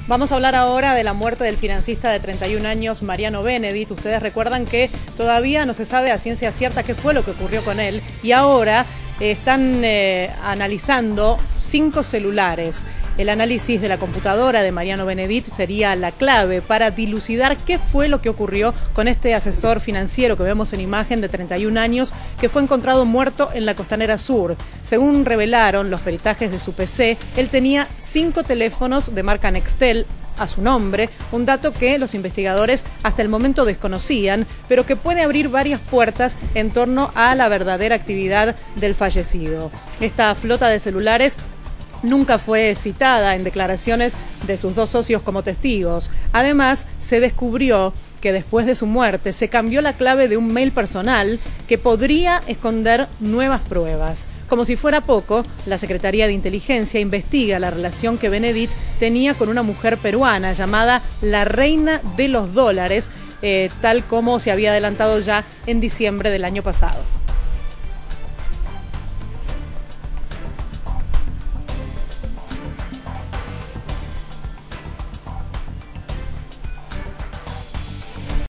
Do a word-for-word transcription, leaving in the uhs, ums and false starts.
Vamos a hablar ahora de la muerte del financista de treinta y un años, Mariano Benedict. Ustedes recuerdan que todavía no se sabe a ciencia cierta qué fue lo que ocurrió con él y ahora eh, están eh, analizando cinco celulares. El análisis de la computadora de Mariano Benedict sería la clave para dilucidar qué fue lo que ocurrió con este asesor financiero que vemos en imagen de treinta y un años que fue encontrado muerto en la Costanera Sur. Según revelaron los peritajes de su P C, él tenía cinco teléfonos de marca Nextel a su nombre, un dato que los investigadores hasta el momento desconocían, pero que puede abrir varias puertas en torno a la verdadera actividad del fallecido. Esta flota de celulares nunca fue citada en declaraciones de sus dos socios como testigos. Además, se descubrió que después de su muerte se cambió la clave de un mail personal que podría esconder nuevas pruebas. Como si fuera poco, la Secretaría de Inteligencia investiga la relación que Benedict tenía con una mujer peruana llamada la Reina de los Dólares, eh, tal como se había adelantado ya en diciembre del año pasado.